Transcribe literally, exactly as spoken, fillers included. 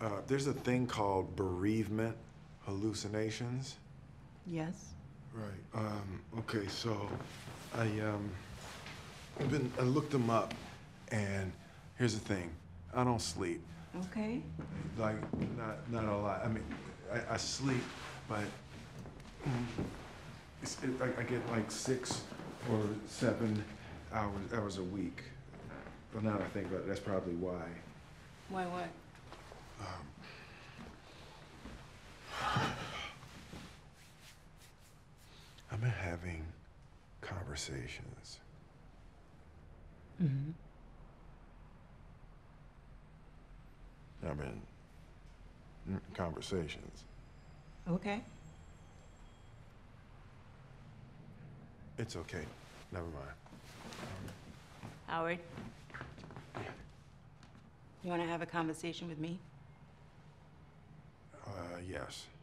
Uh, there's a thing called bereavement hallucinations. Yes. Right. Um, okay, so I um, been I looked them up, and here's the thing: I don't sleep. Okay. Like not not a lot. I mean, I, I sleep, but mm, it's, it, I, I get like six or seven hours hours a week. But now that I think about it, that's probably why. Why what? Um, I've been having conversations. Mm-hmm. I've been in conversations. Okay. It's okay. Never mind. Howard, you want to have a conversation with me? Uh, yes.